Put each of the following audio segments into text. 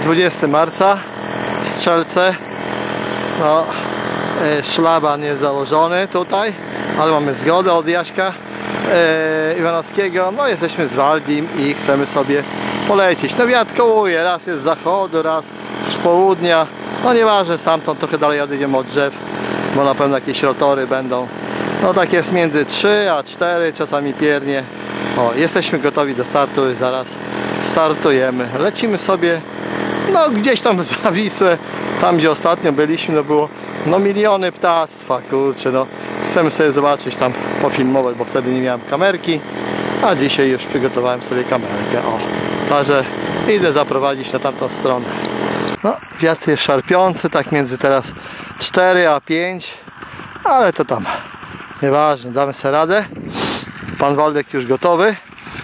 20 marca, Strzelce. No, szlaban jest założony tutaj, ale mamy zgodę od Jaśka Iwanowskiego. No, jesteśmy z Waldim i chcemy sobie polecieć. No, wiatr kołuje, raz jest z zachodu, raz z południa. No, nieważne, stamtąd trochę dalej odjedziemy od drzew, bo na pewno jakieś rotory będą. No, tak jest między 3 a 4, czasami piernie. O, jesteśmy gotowi do startu i zaraz startujemy. Lecimy sobie, no, gdzieś tam za Wisłę, tam gdzie ostatnio byliśmy, no było miliony ptactwa, kurczę, no. Chcemy sobie zobaczyć tam, pofilmować, bo wtedy nie miałem kamerki, a dzisiaj już przygotowałem sobie kamerkę. O, także idę zaprowadzić na tamtą stronę. No, wiatr jest szarpiący, tak między teraz 4 a 5, ale to tam nieważne, damy sobie radę. Pan Waldek już gotowy.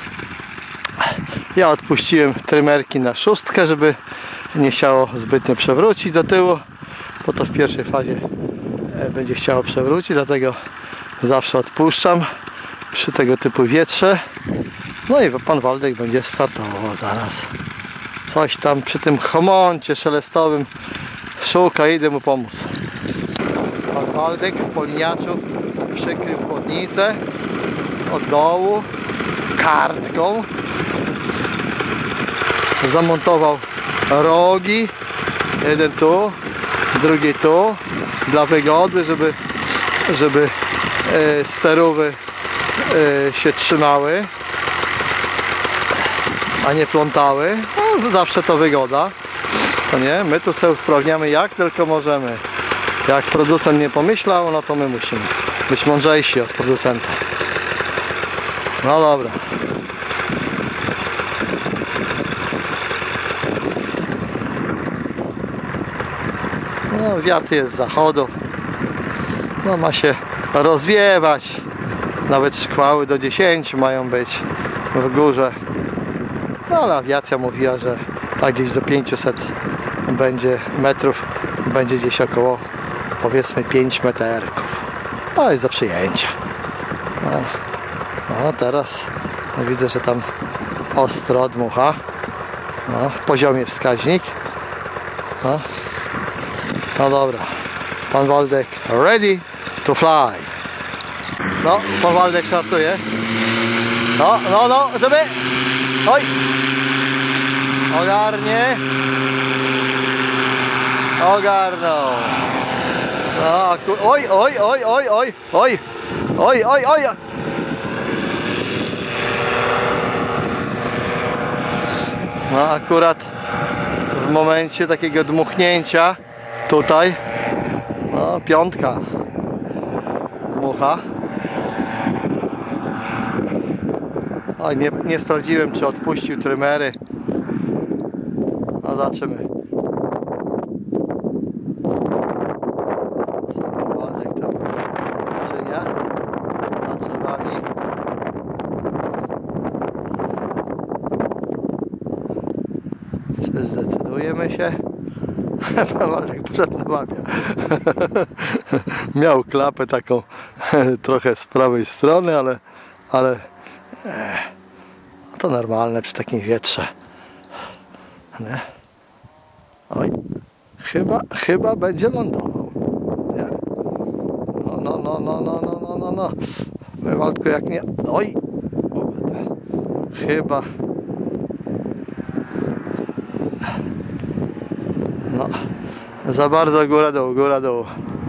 Ja odpuściłem trymerki na 6, żeby nie chciało zbytnio przewrócić do tyłu, bo to w pierwszej fazie będzie chciało przewrócić, dlatego zawsze odpuszczam przy tego typu wietrze. No i pan Waldek będzie startował zaraz. Coś tam przy tym chomoncie szelestowym szuka, idę mu pomóc. Pan Waldek w poliniaczu przykrył chłodnicę od dołu kartką. Zamontował rogi, jeden tu, drugi tu, dla wygody, żeby sterówy się trzymały, a nie plątały. No, zawsze to wygoda, to nie? My tu sobie usprawniamy jak tylko możemy. Jak producent nie pomyślał, no to my musimy być mądrzejsi od producenta. No dobra. No, wiatr jest z zachodu. No, ma się rozwiewać. Nawet szkwały do 10 mają być w górze. No, ale awiacja mówiła, że tak gdzieś do 500 będzie metrów, będzie gdzieś około, powiedzmy, 5 meterków. No, jest do przyjęcia. No, teraz widzę, że tam ostro dmucha. No, w poziomie wskaźnik. No dobra, pan Waldek ready to fly. No, pan Waldek startuje. No, żeby... Oj! Ogarnie. Ogarnął. No, oj! No, akurat w momencie takiego dmuchnięcia tutaj, no, 5 dmucha. Oj, nie sprawdziłem, czy odpuścił trymery. No, zobaczymy. Co pan Waldek tam czynia za drzewami. Czy zdecydujemy się? Pan Waldek poszedł na babia. Miał klapę taką trochę z prawej strony, ale to normalne przy takim wietrze. Nie? Oj, chyba będzie lądował. Nie? No. Waldku, jak nie... Oj! Chyba... No, za bardzo góra dół.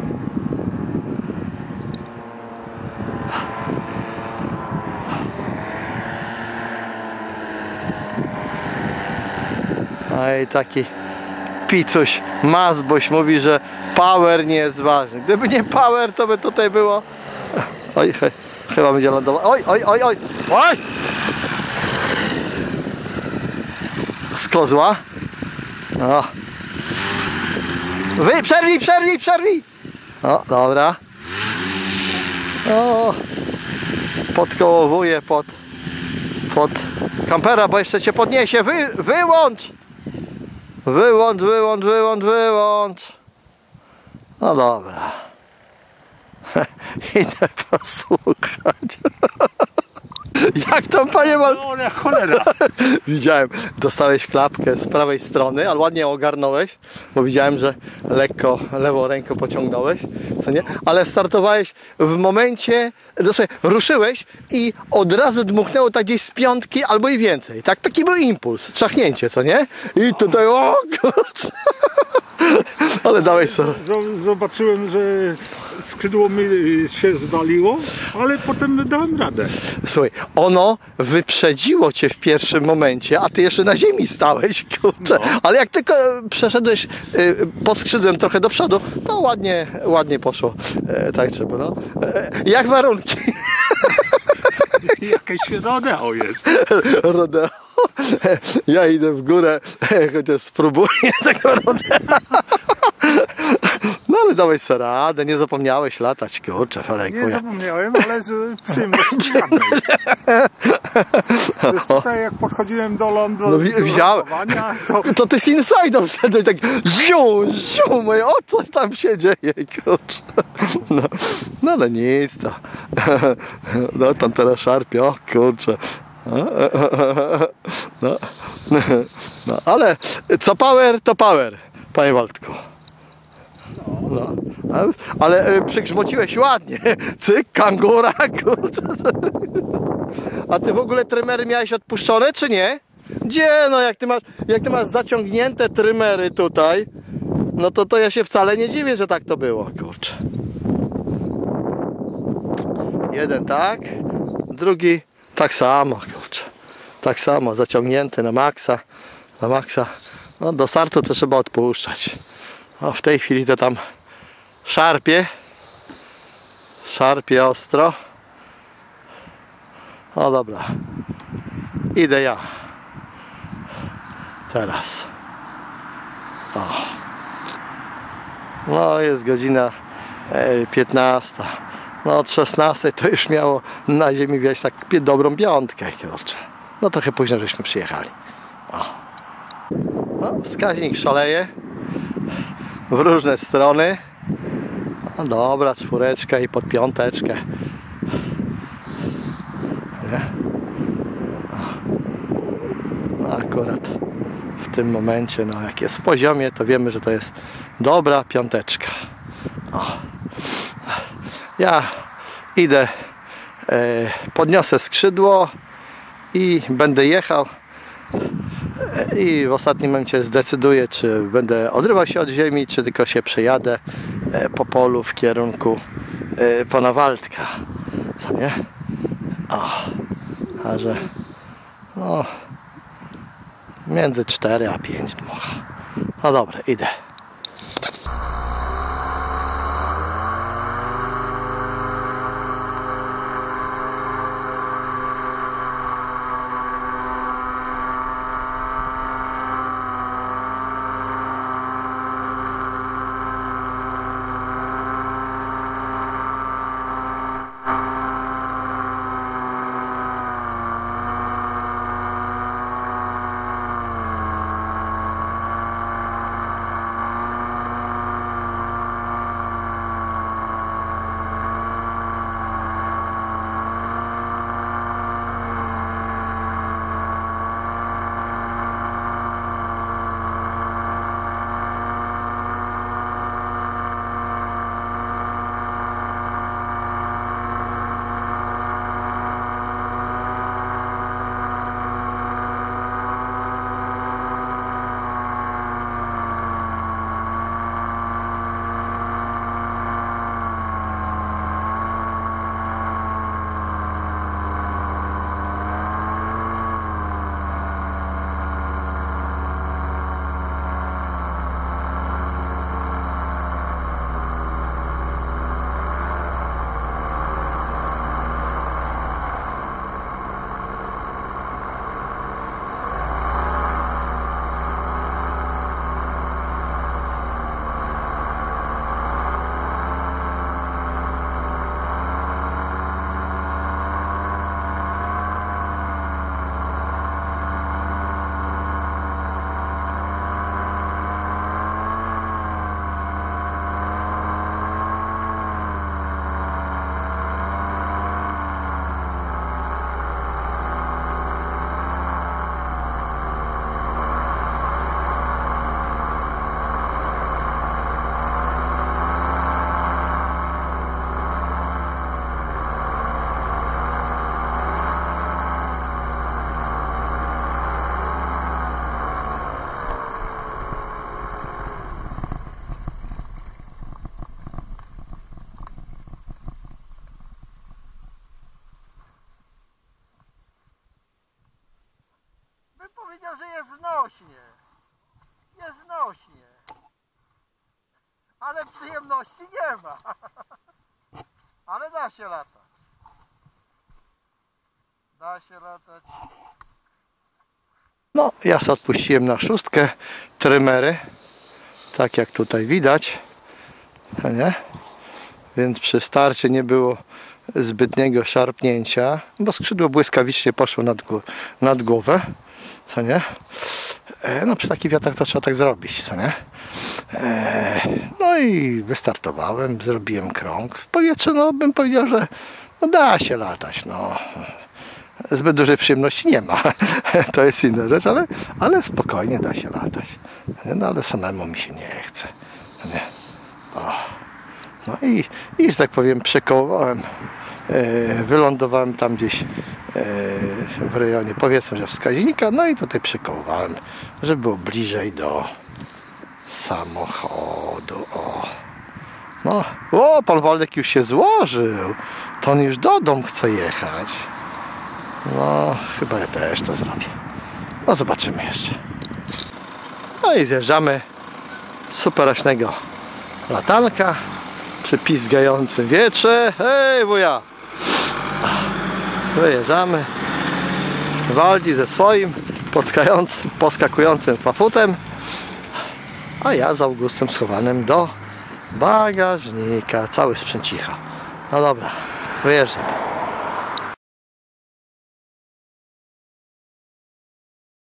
No i taki picuś Mazboś mówi, że power nie jest ważny. Gdyby nie power, to by tutaj było... Oj, chyba będzie lądował. Oj! Z kozła. No. Przerwij! O, dobra. O, podkołowuje pod kampera, bo jeszcze cię podniesie. Wyłącz! No dobra. Idę posłuchać. Jak tam, panie Waldku? No, jak cholera. Widziałem, dostałeś klapkę z prawej strony, ale ładnie ogarnąłeś, bo widziałem, że lekko lewą ręką pociągnąłeś, co nie? Ale startowałeś w momencie, dosłownie ruszyłeś i od razu dmuchnęło tak gdzieś z piątki albo i więcej. Tak, taki był impuls, trzachnięcie, co nie? I tutaj, o kurczę. Ale dałeś sobie. Zobaczyłem, że skrzydło mi się zwaliło, ale potem dałem radę. Słuchaj, ono wyprzedziło cię w pierwszym momencie, a ty jeszcze na ziemi stałeś, kurczę. No. Ale jak tylko przeszedłeś pod skrzydłem trochę do przodu, to ładnie poszło. Tak trzeba, no. Jak warunki? Jakieś rodeo jest. Rodeo. Ja idę w górę, chociaż spróbuję tego rodeo. No ale dałeś sobie radę, nie zapomniałeś latać, kurczę, Feleku. Nie zapomniałem, ale z przyjemności żadnej. Już tutaj jak podchodziłem do lądu, No widziałem. To ty z inside'ą wszedłeś tak ziu, moje, o coś tam się dzieje, kurczę. No ale nic to. No tam teraz szarpie, o kurczę. No ale co power, to power, panie Waldku. No, ale przygrzmociłeś ładnie. Cyk, kangura, kurczę. A ty w ogóle trymery miałeś odpuszczone, czy nie? Gdzie, no jak ty masz zaciągnięte trymery tutaj, no to ja się wcale nie dziwię, że tak to było, kurczę. Jeden tak, drugi tak samo, kurczę. Tak samo, zaciągnięty na maksa. No do startu to trzeba odpuszczać. No w tej chwili to tam szarpie ostro. No dobra, idę ja teraz. O. No jest godzina 15. No od 16 to już miało na ziemi wieść tak dobrą piątkę, kurczę. No trochę późno żeśmy przyjechali. O. No, wskaźnik szaleje w różne strony. No dobra, czwóreczka i pod piąteczkę. Nie? No akurat w tym momencie, no jak jest w poziomie, to wiemy, że to jest dobra piąteczka. O. Ja idę, podniosę skrzydło i będę jechał i w ostatnim momencie zdecyduję, czy będę odrywał się od ziemi, czy tylko się przejadę po polu w kierunku pana Waldka, co nie? O, a że no między 4 a 5 dmucha. No dobra, idę. powiedział, że jest znośnie. Jest znośnie. Ale przyjemności nie ma. Ale da się latać. Da się latać. No, ja sobie odpuściłem na 6 trymery. Tak jak tutaj widać. Nie? Więc przy starcie nie było zbytniego szarpnięcia, bo skrzydło błyskawicznie poszło nad głowę, co nie? No przy takich wiatrach to trzeba tak zrobić, co nie? No i wystartowałem, zrobiłem krąg w powietrzu, no bym powiedział, że no da się latać, no. Zbyt dużej przyjemności nie ma, to jest inna rzecz, ale spokojnie da się latać, no ale samemu mi się nie chce, nie? O. No i że tak powiem przekołowałem, wylądowałem tam gdzieś w rejonie, powiedzmy, że wskaźnika, no i tutaj przekołowałem, żeby było bliżej do samochodu. O, no, o, pan Waldek już się złożył, to on już do domu chce jechać. No, chyba ja też to zrobię. No, zobaczymy jeszcze. No i zjeżdżamy z superaśnego latanka przy pizgającym wietrze. Hej, wuja! Wyjeżdżamy. Waldi ze swoim podskakującym fafutem, a ja z Augustem schowanym do bagażnika. Cały sprzęcicha. No dobra, wyjeżdżam.